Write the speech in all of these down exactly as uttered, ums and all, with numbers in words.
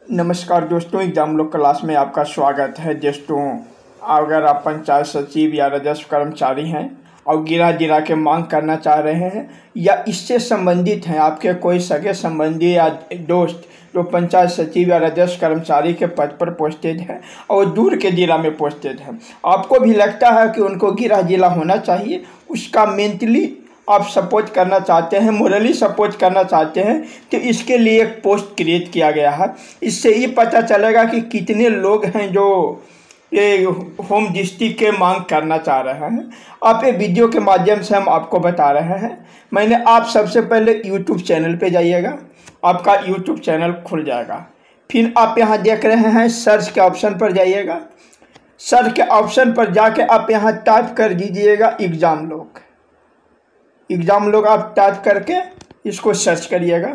नमस्कार दोस्तों, एग्जाम लोग क्लास में आपका स्वागत है। दोस्तों, अगर आप पंचायत सचिव या राजस्व कर्मचारी हैं और गिरा जिला के मांग करना चाह रहे हैं या इससे संबंधित हैं, आपके कोई सगे संबंधी या दोस्त जो पंचायत सचिव या राजस्व कर्मचारी के पद पर पोस्टेड है और दूर के जिला में पोस्टेड है, आपको भी लगता है कि उनको गिरा जिला होना चाहिए, उसका मेंटली आप सपोर्ट करना चाहते हैं, मोरली सपोर्ट करना चाहते हैं, तो इसके लिए एक पोस्ट क्रिएट किया गया है। इससे ये पता चलेगा कि कितने लोग हैं जो ये होम डिस्ट्रिक्ट के मांग करना चाह रहे हैं। आप ये वीडियो के माध्यम से हम आपको बता रहे हैं। मैंने आप सबसे पहले यूट्यूब चैनल पे जाइएगा, आपका यूट्यूब चैनल खुल जाएगा। फिर आप यहाँ देख रहे हैं सर्च के ऑप्शन पर जाइएगा। सर्च के ऑप्शन पर जाके आप यहाँ टाइप कर दीजिएगा एग्ज़ाम लोग। एग्ज़ाम लोग आप टाइप करके इसको सर्च करिएगा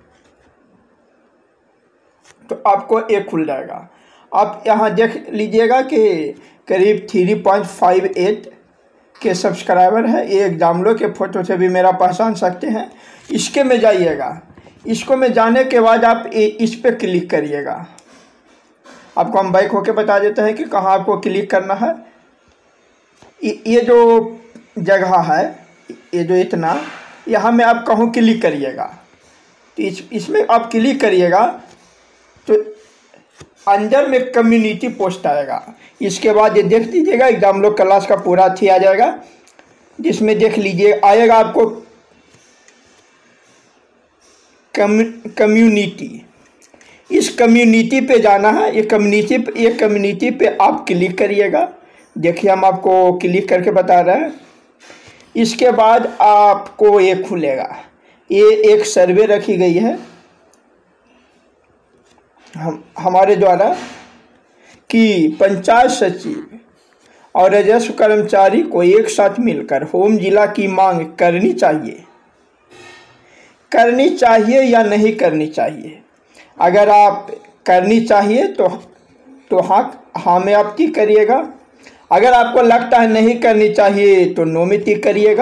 तो आपको एक खुल जाएगा। आप यहाँ देख लीजिएगा कि करीब three point five eight K subscriber है। ये एग्ज़ाम लोग के फ़ोटो से भी मेरा पहचान सकते हैं। इसके में जाइएगा। इसको में जाने के बाद आप इस पर क्लिक करिएगा। आपको हम बैक होके बता देते हैं कि कहाँ आपको क्लिक करना है। ये जो जगह है, ये जो इतना यहाँ में आप कहूँ क्लिक करिएगा तो इस इसमें आप क्लिक करिएगा तो अंदर में कम्युनिटी पोस्ट आएगा। इसके बाद ये देख लीजिएगा एग्जाम लोग क्लास का पूरा थी आ जाएगा, जिसमें देख लीजिए आएगा आपको कम्युनिटी। इस कम्युनिटी पे जाना है। ये कम्युनिटी पे ये कम्युनिटी पे आप क्लिक करिएगा। देखिए हम आपको क्लिक करके बता रहे हैं। इसके बाद आपको ये खुलेगा। ये एक सर्वे रखी गई है हम हमारे द्वारा कि पंचायत सचिव और राजस्व कर्मचारी को एक साथ मिलकर होम जिला की मांग करनी चाहिए करनी चाहिए या नहीं करनी चाहिए। अगर आप करनी चाहिए तो तो हाँ हाँ में आप टिक करिएगा। अगर आपको लगता है नहीं करनी चाहिए तो नो में टिक करिएगा।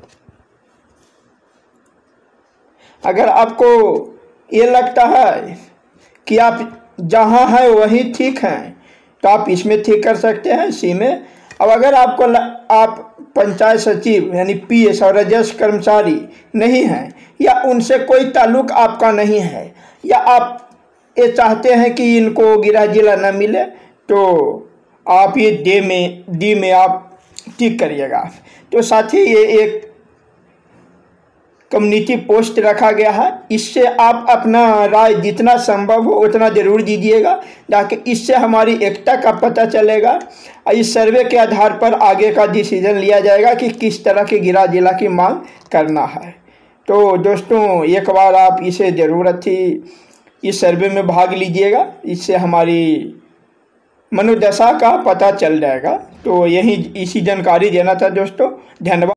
अगर आपको ये लगता है कि आप जहाँ हैं वहीं ठीक हैं तो आप इसमें ठीक कर सकते हैं, सी में। अब अगर आपको ल, आप पंचायत सचिव यानी पी एस और राजस्व कर्मचारी नहीं हैं या उनसे कोई ताल्लुक आपका नहीं है या आप ये चाहते हैं कि इनको गिरा जिला न मिले तो आप ये डे में डी में आप टिक करिएगा। तो साथ ही ये एक कम्युनिटी पोस्ट रखा गया है। इससे आप अपना राय जितना संभव हो उतना ज़रूर दीजिएगा, ताकि इससे हमारी एकता का पता चलेगा और इस सर्वे के आधार पर आगे का डिसीजन लिया जाएगा कि किस तरह के गिरा जिला की मांग करना है। तो दोस्तों, एक बार आप इसे ज़रूरत थी इस सर्वे में भाग लीजिएगा। इससे हमारी मनोदशा का पता चल जाएगा। तो यही इसी जानकारी देना था दोस्तों। धन्यवाद।